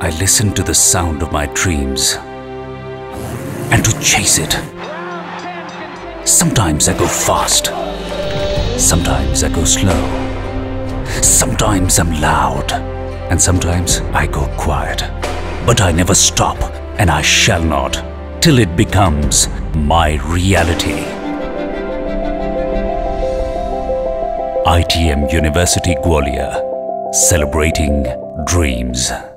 I listen to the sound of my dreams and to chase it. Sometimes I go fast, sometimes I go slow, sometimes I'm loud, and sometimes I go quiet. But I never stop, and I shall not, till it becomes my reality. ITM University, Gwalior, celebrating dreams.